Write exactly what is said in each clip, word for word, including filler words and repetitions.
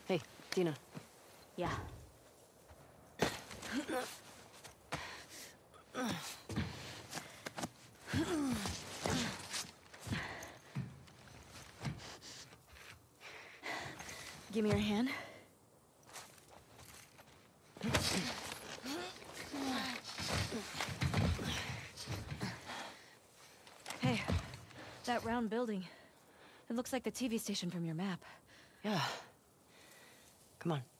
Hey, Dina. Yeah. Give me your hand. Hey, that round building. It looks like the T V station from your map. Yeah. Come on.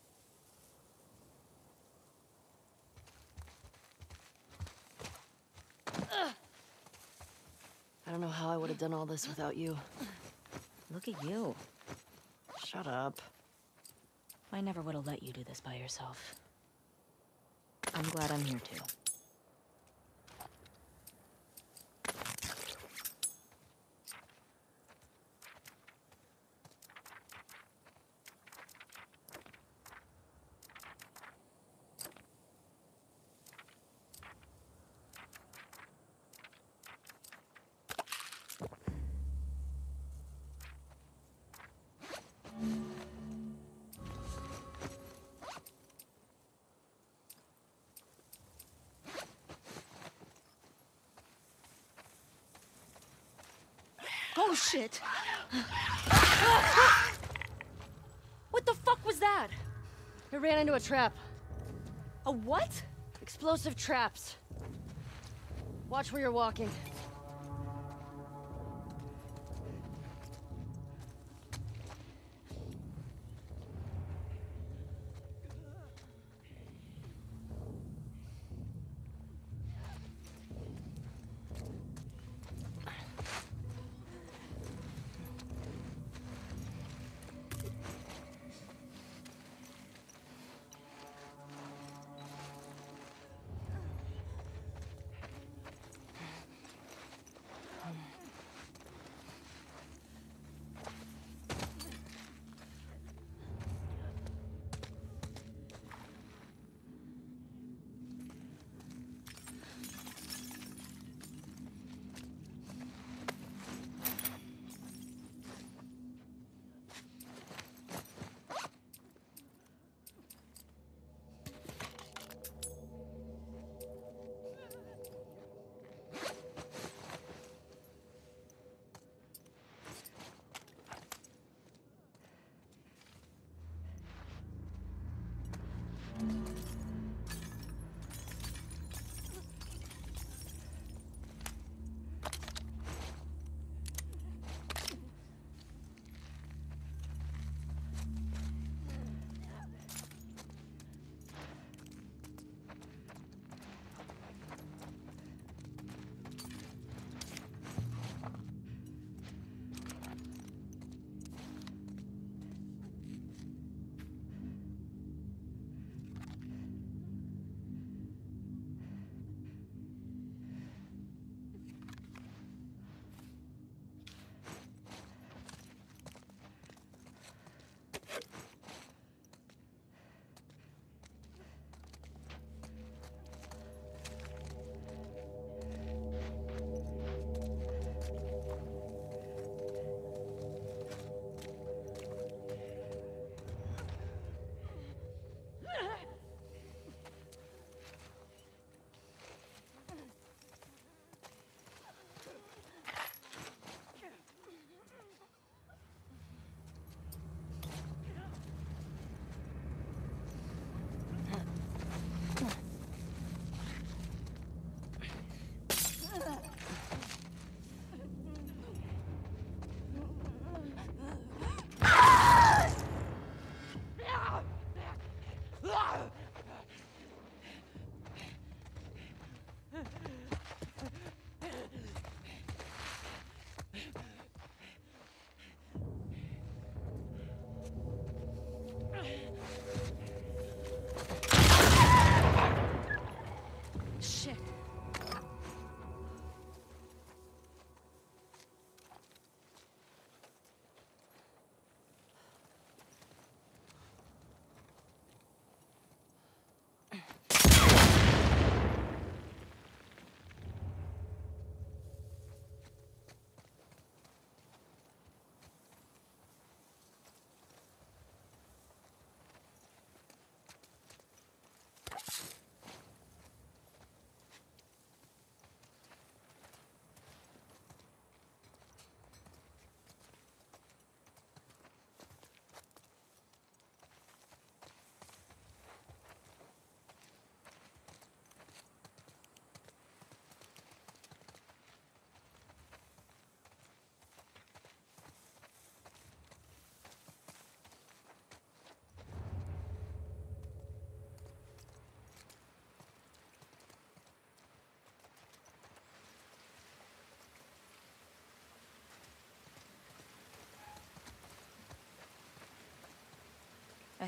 I don't know how I would have done all this without you. Look at you. Shut up. I never would have let you do this by yourself. I'm glad I'm here too. Oh shit! What the fuck was that? I ran into a trap. A what? Explosive traps. Watch where you're walking.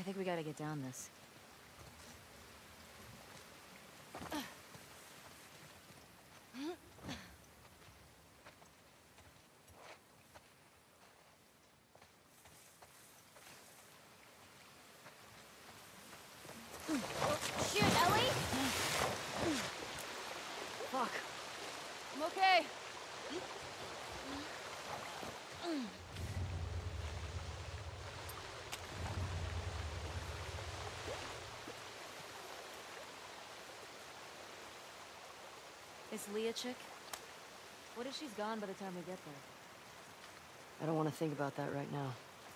I think we gotta get down this. Shoot, Ellie! Fuck. I'm okay. Is Leah chick? What if she's gone by the time we get there? I don't want to think about that right now.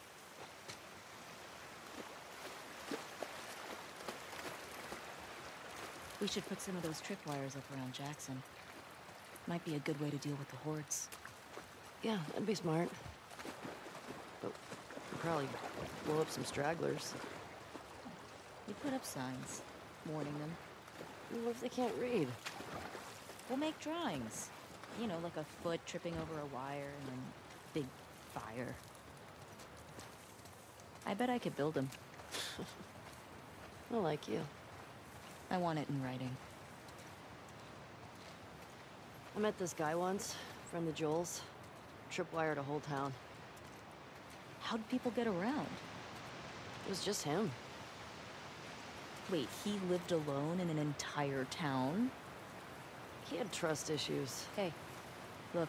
We should put some of those tripwires up around Jackson. Might be a good way to deal with the hordes. Yeah, that'd be smart. But we'd probably blow up some stragglers. We put up signs, warning them. What if they can't read? We'll make drawings. You know, like a foot tripping over a wire and then big fire. I bet I could build them. I like you. I want it in writing. I met this guy once, friend of Joel's. Tripwired a whole town. How'd people get around? It was just him. Wait, he lived alone in an entire town? He had trust issues. Hey, look.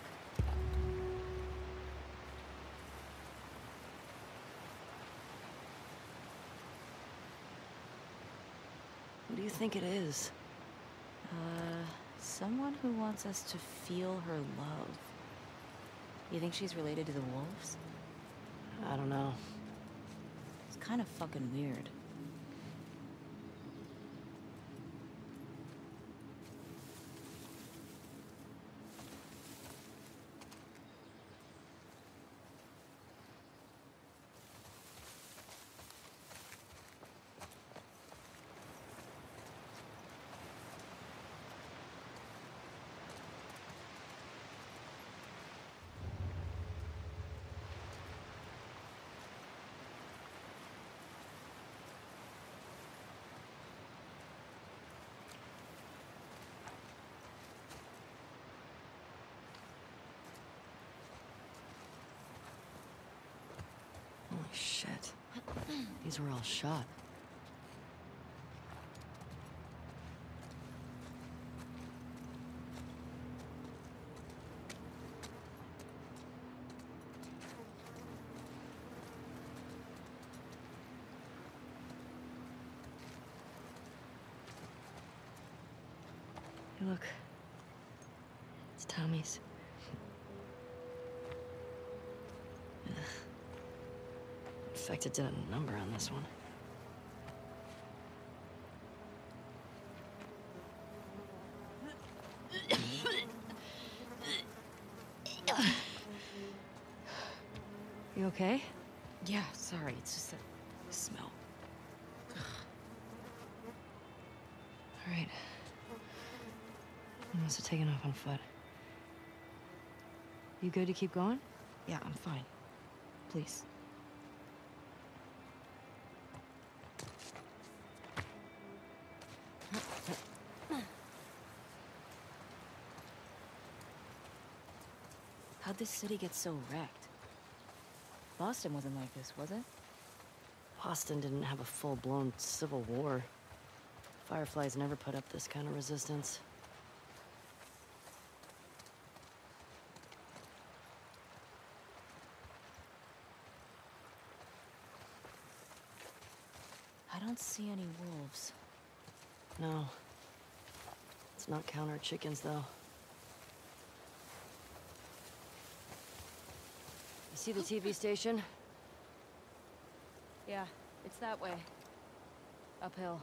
What do you think it is? Uh, someone who wants us to feel her love. You think she's related to the wolves? I don't know. It's kind of fucking weird. Holy shit. These were all shot. Hey, look. It's Tommy's. Infected did a number on this one. You okay? Yeah, sorry, it's just that smell. All right. You must have taken off on foot. You good to keep going? Yeah, I'm fine. Please. How'd this city get so wrecked? Boston wasn't like this, was it? Boston didn't have a full-blown civil war. Fireflies never put up this kind of resistance. I don't see any wolves. No. Let's not count our chickens, though. You see the T V station? Yeah, it's that way. Uphill.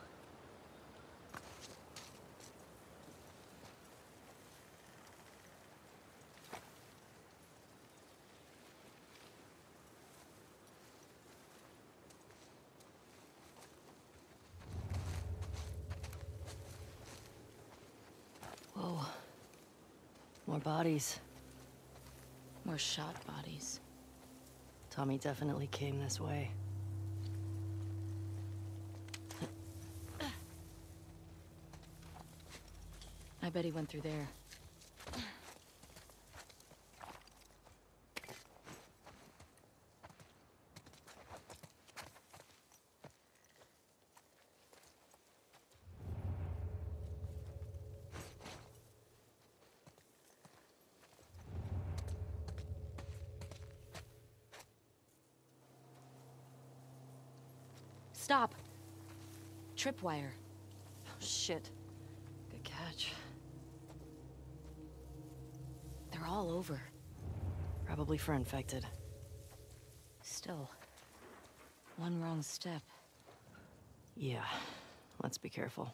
Whoa. More bodies. More shot bodies. Tommy definitely came this way. I bet he went through there. Stop! Tripwire. Oh, shit. Good catch. They're all over. Probably for infected. Still, one wrong step. Yeah, let's be careful.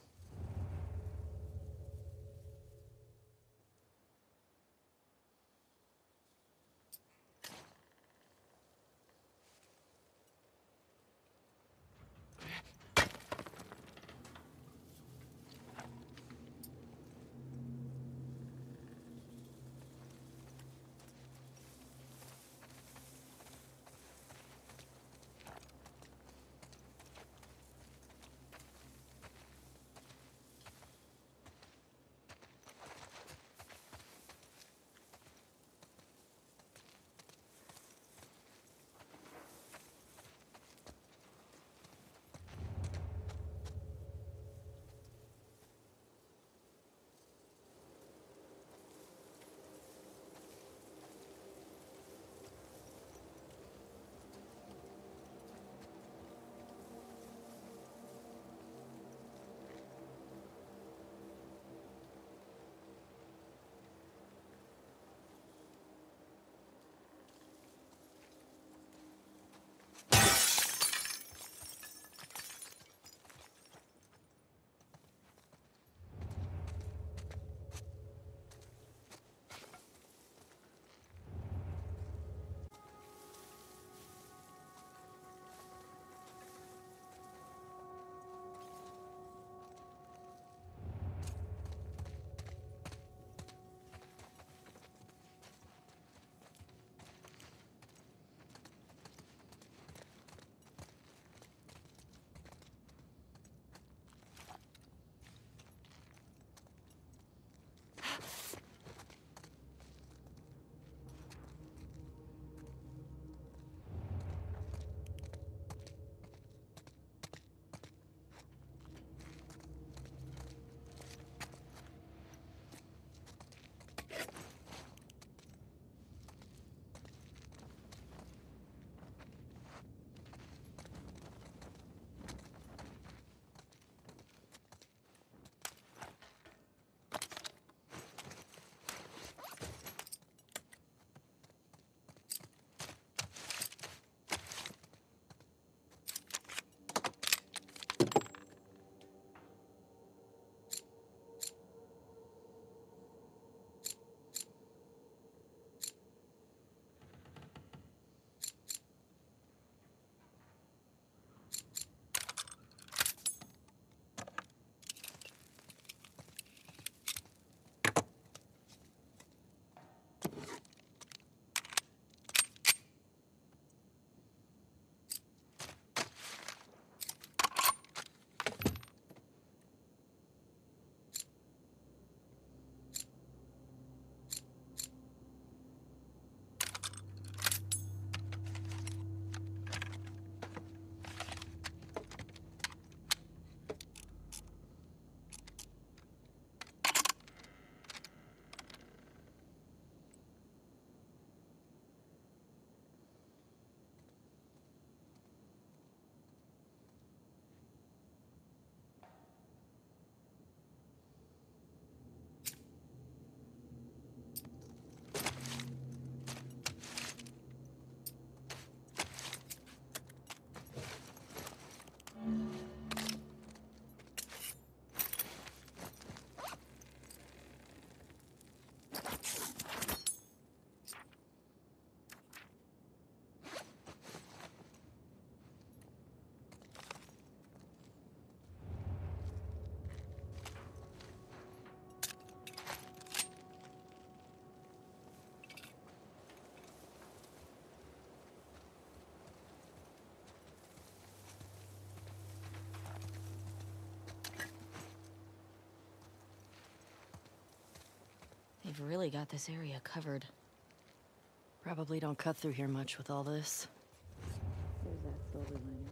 They've really got this area covered. Probably don't cut through here much with all this. There's that silver lining.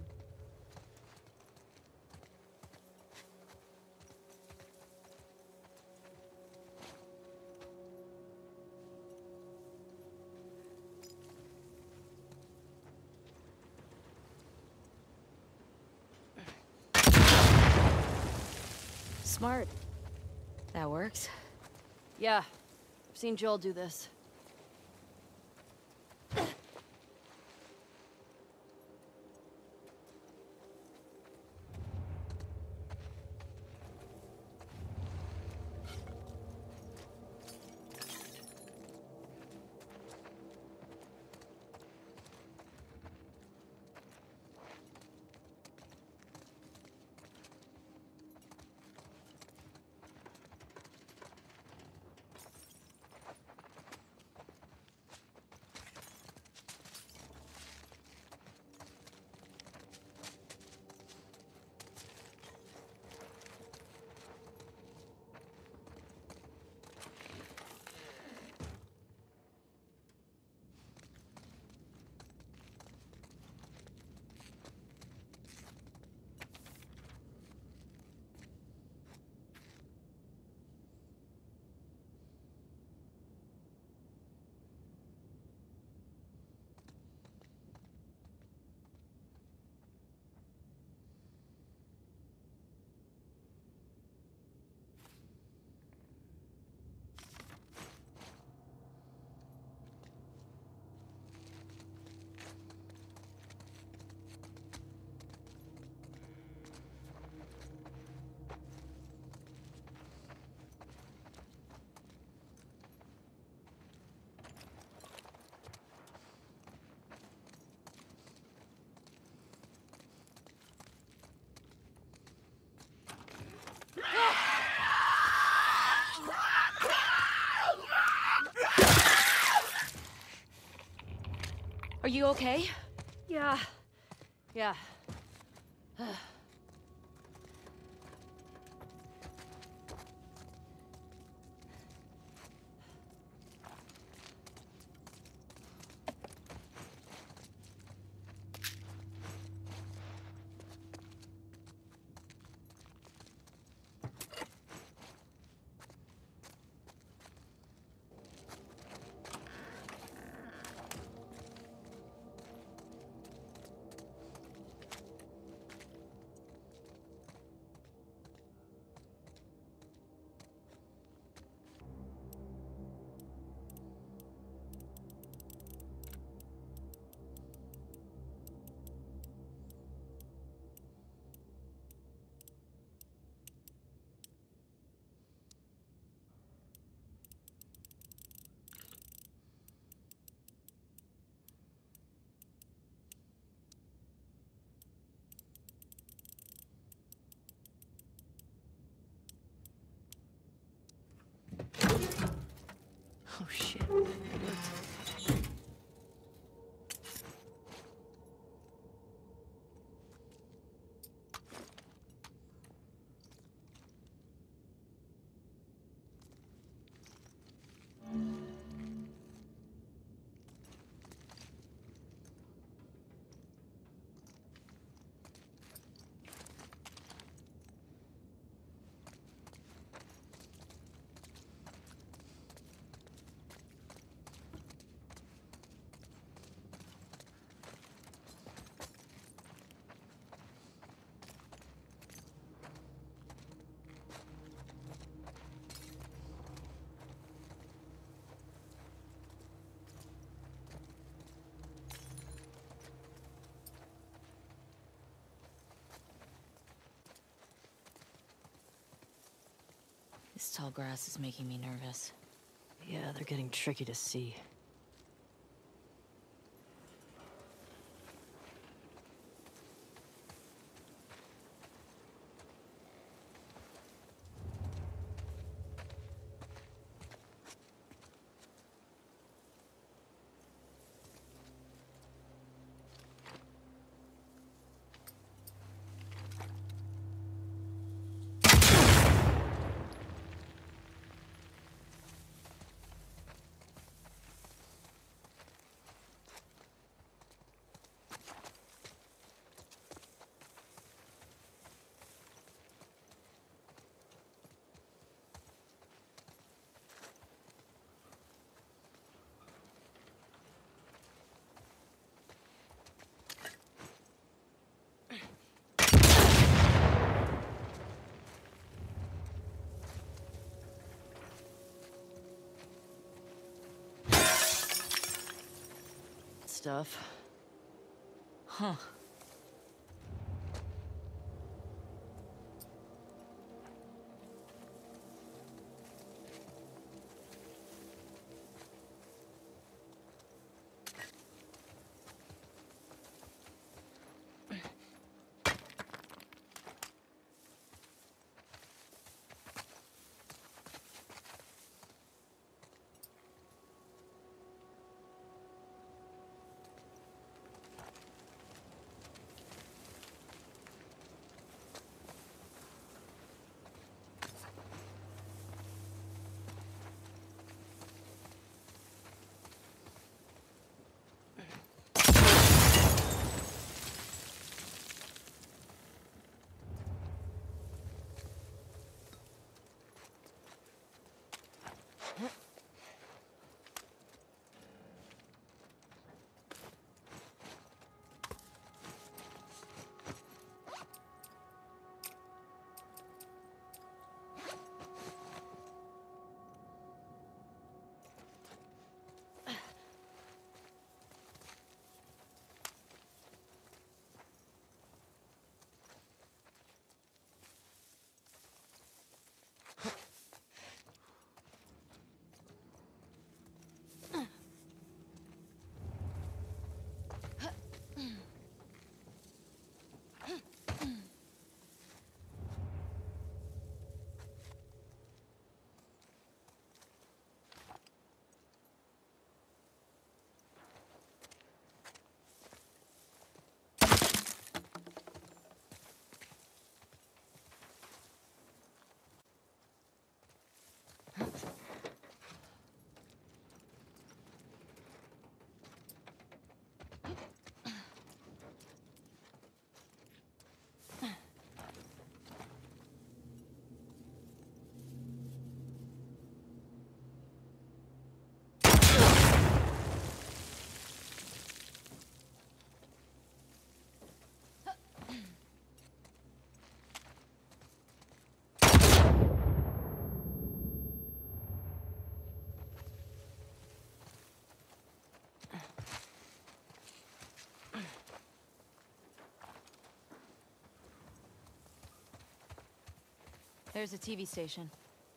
Smart. That works. Yeah, I've seen Joel do this. Are you okay? Yeah. Yeah. Oh shit. It worked. This tall grass is making me nervous. Yeah, they're getting tricky to see. stuff. Huh. There's a T V station.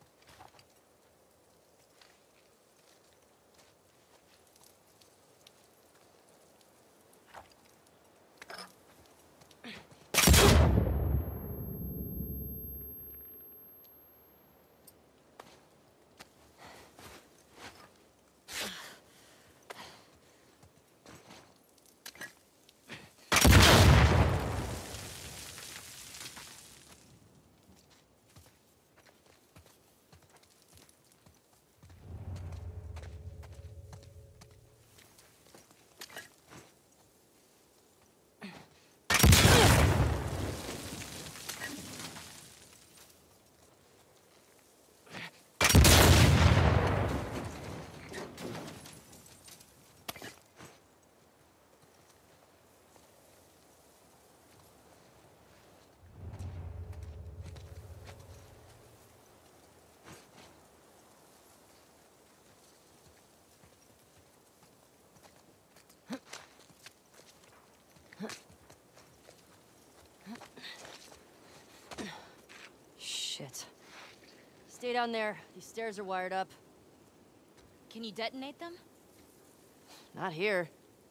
Shit. Stay down there. These stairs are wired up. Can you detonate them? Not here.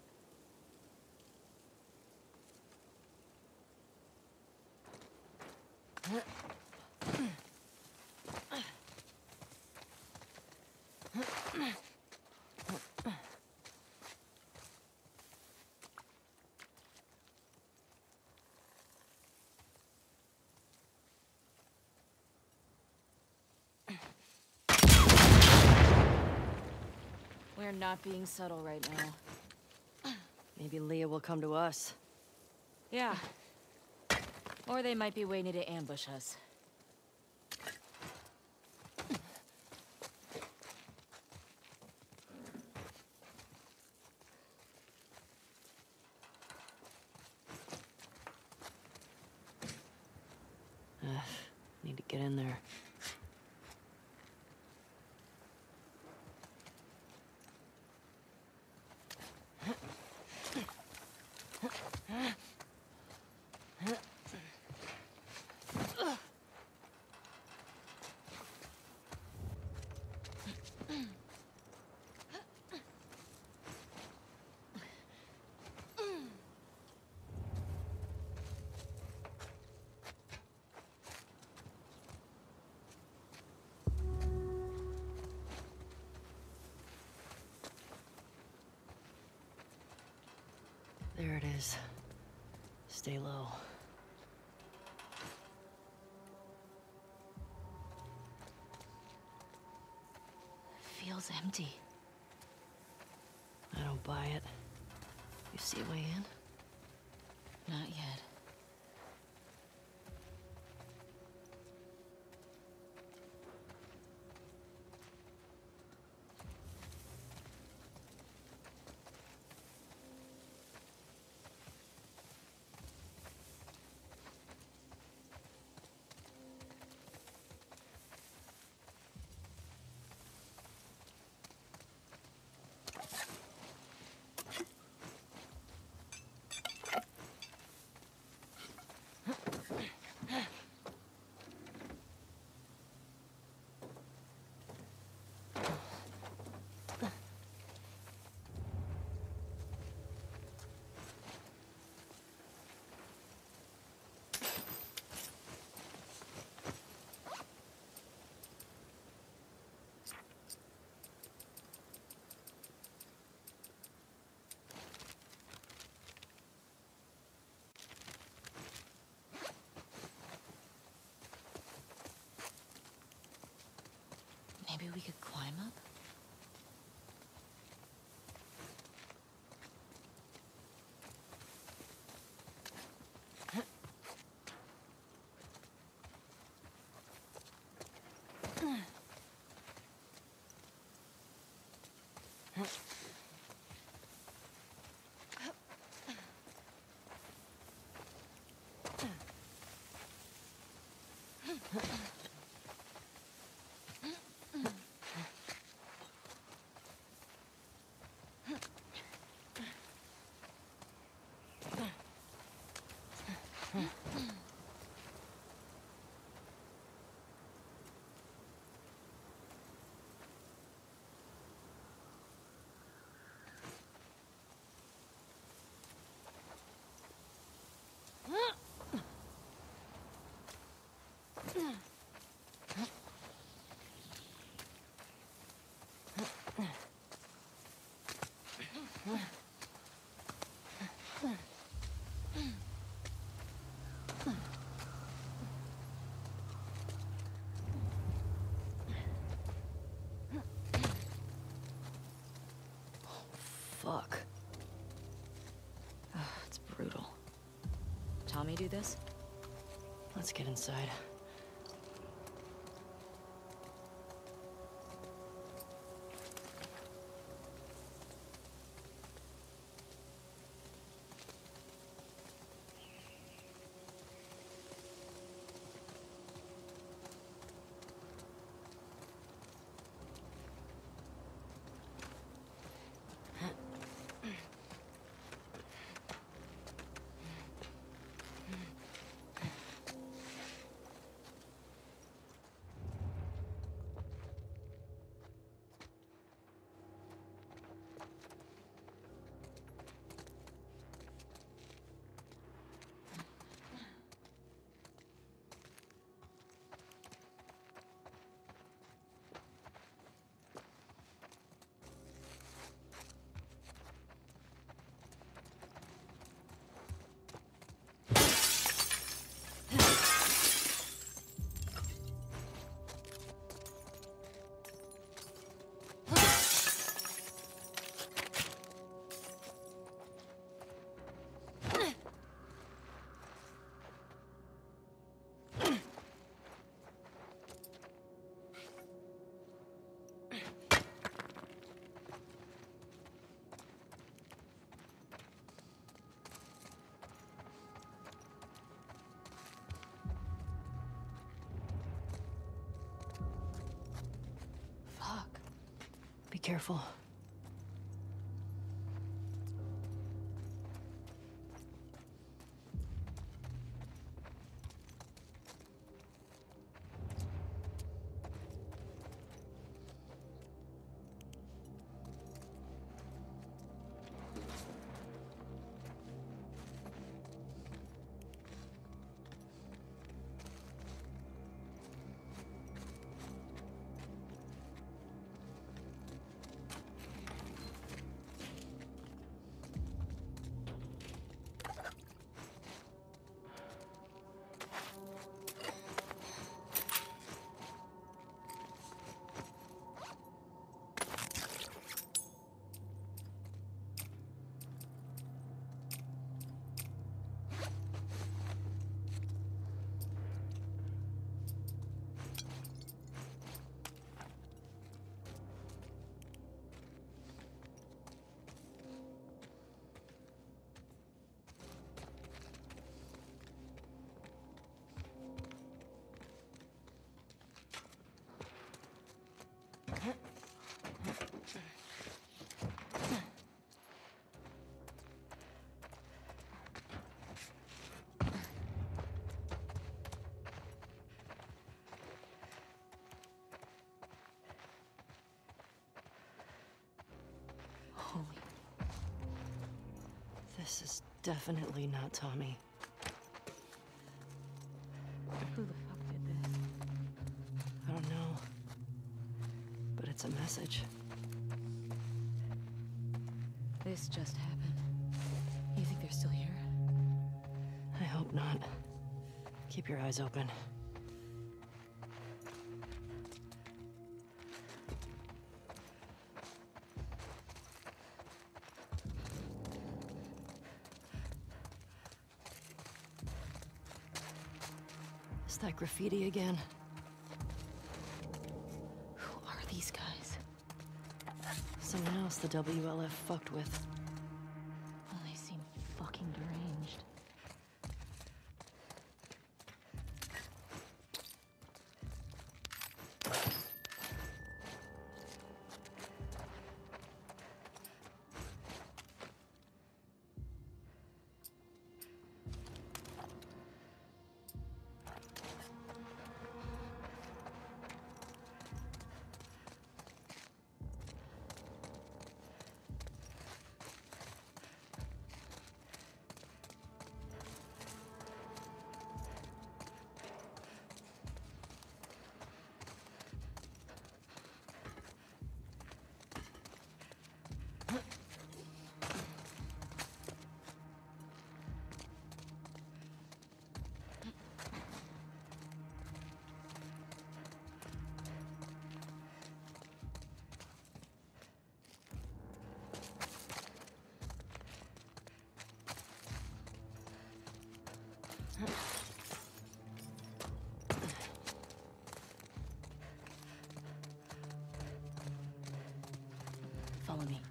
We're not being subtle right now. Maybe Leah will come to us. Yeah. Or they might be waiting to ambush us. Ugh, need to get in there. guys. Stay low. Feels empty. I don't buy it. You see a way in? Not yet. Maybe we could climb up? Fuck. Ugh, it's brutal. Tommy do this? Let's get inside. Be careful. Holy... This is definitely not Tommy. Who the fuck did this? I don't know. But it's a message. This just happened. You think they're still here? I hope not. Keep your eyes open. Is that graffiti again? Who are these guys? Someone else the W L F fucked with. Oh, they seem fucking deranged. Follow me.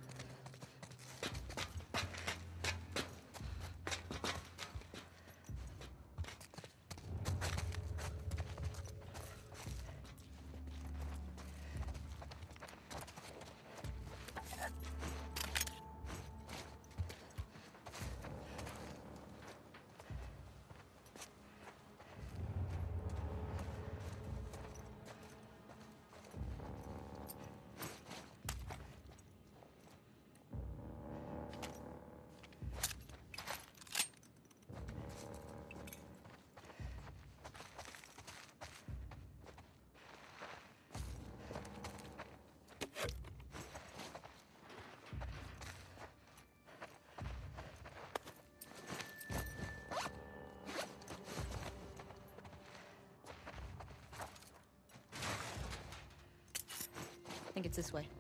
I think it's this way.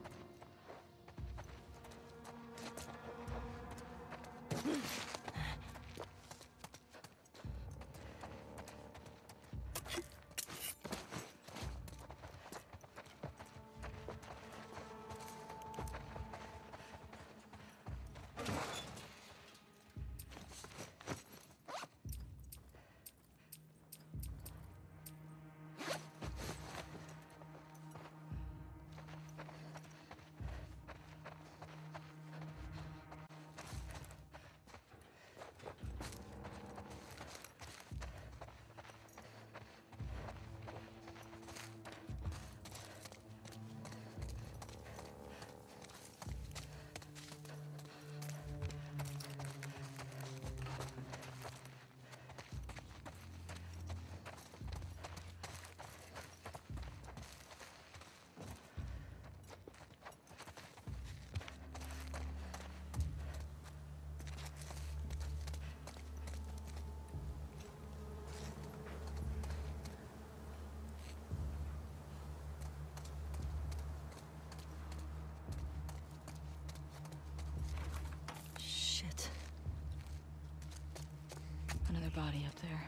Another body up there.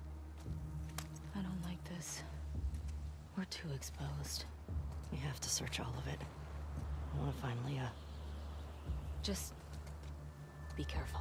I don't like this. We're too exposed. We have to search all of it. I want to find Leah. Just be careful.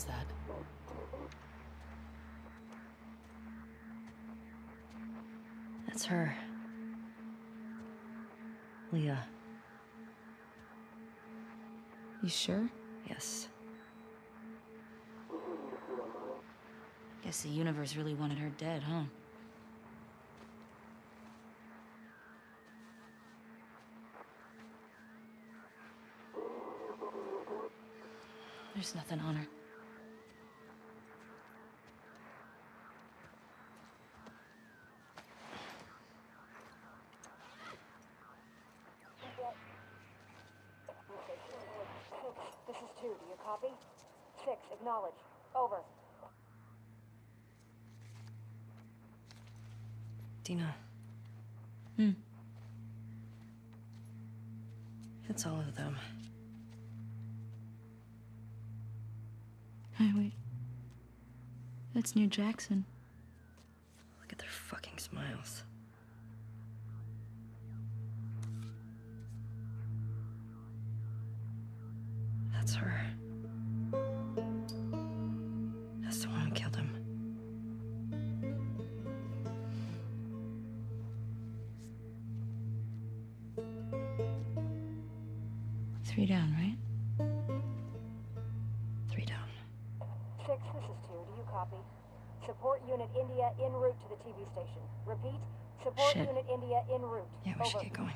was that? That's her. Leah. You sure? Yes. Guess the universe really wanted her dead, huh? There's nothing on her. This is two. Do you copy? Six, acknowledge. Over. Dina. Hmm. It's all of them. Hey, wait. That's near Jackson. Look at their fucking smiles. That's her. That's the one who killed him. Three down, right? Three down. Six, this is two. Do you copy? Support Unit India en route to the T V station. Repeat, support Shit. Unit India en route. Yeah, we should Over. get going.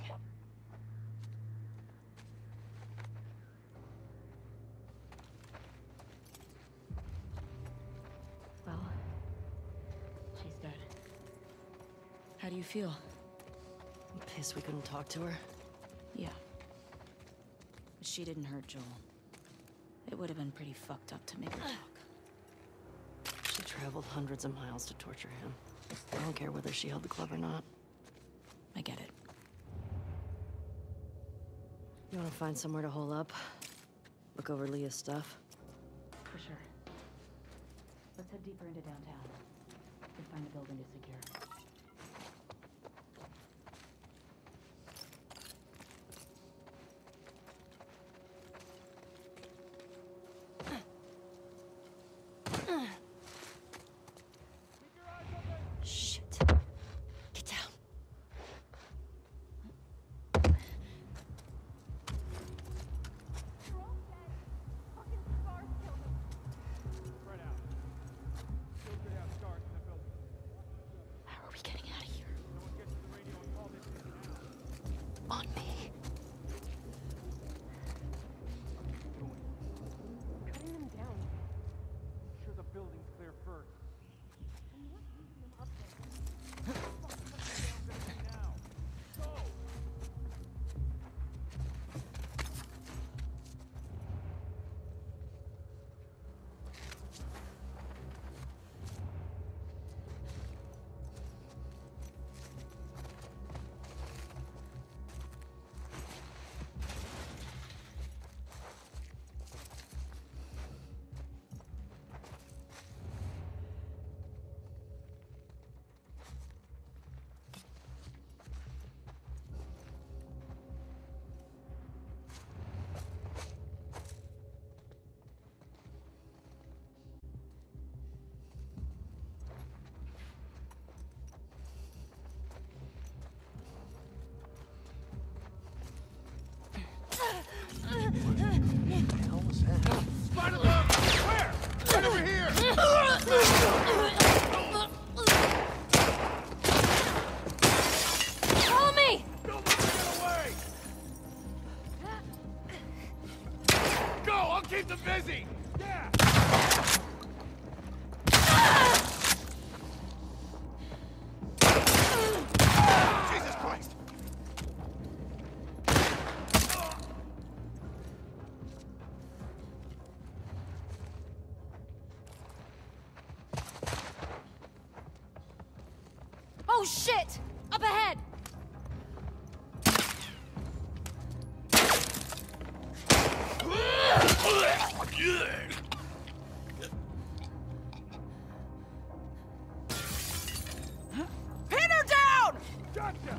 Well, she's dead. How do you feel? I'm pissed we couldn't talk to her. Yeah. But she didn't hurt Joel. It would have been pretty fucked up to make her talk. She traveled hundreds of miles to torture him. I don't care whether she held the club or not. I get it. You want to find somewhere to hole up? Look over Leah's stuff? For sure. Let's head deeper into downtown. And find a building to secure. Shit. Get down. Spread out. Still could have scars in the building. How are we getting out of here? Someone get to the radio and call this thing now. On me. Cutting them down. Make sure the building's clear first. Now. Go! Spider Lamb! Where? Right over here! Follow me! Don't let me get away! Go! I'll keep them busy! Yeah! Jesus Christ! Oh shit! Up ahead! Pin her down! Gotcha!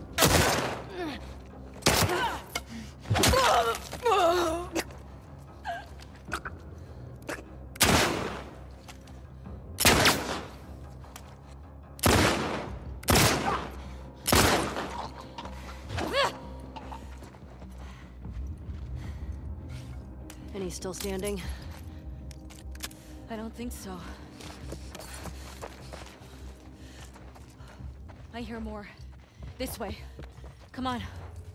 Any still standing? I don't think so. I hear more. This way. Come on.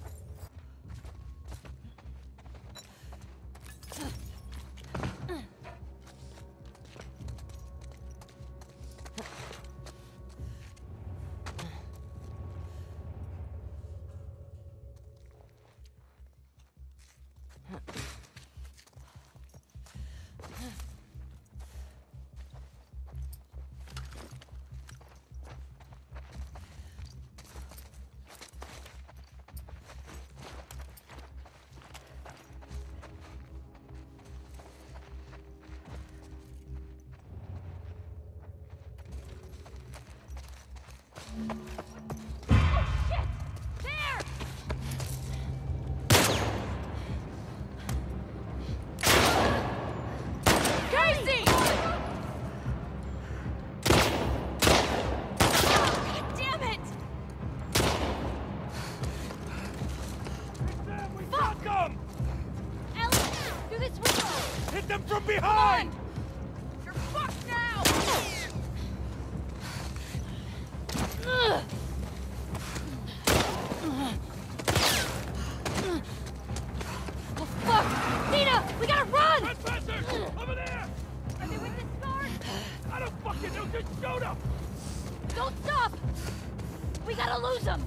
Hit them from behind! You're fucked now! Oh fuck! Nina! We gotta run! Run faster! Over there! Are they with this guard? I don't fucking know, just shoot him! Don't stop! We gotta lose them!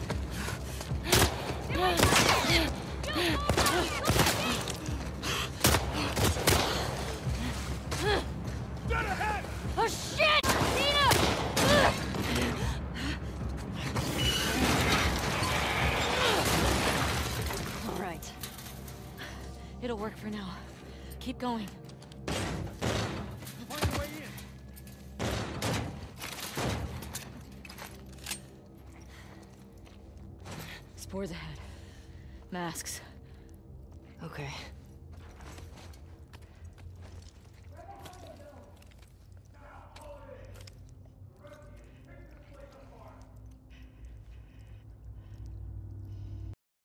Dead ahead! Oh shit! Nina! All right. It'll work for now. Keep going. Find your way in. Spores ahead. Masks. Okay.